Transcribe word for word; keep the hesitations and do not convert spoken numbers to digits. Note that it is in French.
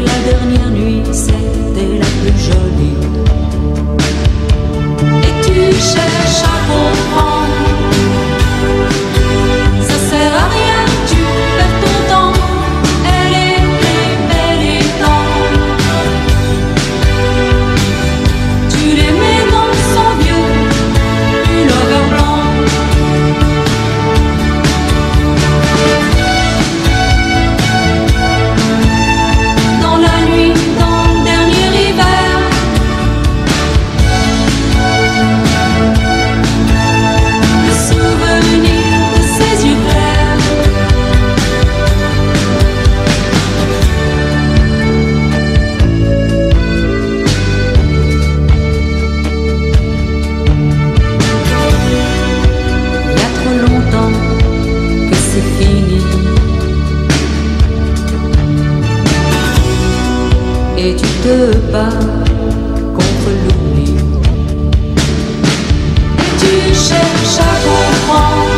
la dernière nuit c'était la plus jolie. Et tu cherches à comprendre, ça sert à rien, tu perds ton temps. Elle était belle et tendre, tu l'aimais dans son vieux pullover blanc. Dans la nuit, dans le dernier hiver, le souvenir de ses yeux clairs. Il y a trop longtemps que c'est fini, et tu te bats contre l'oubli. Et tu cherches à comprendre,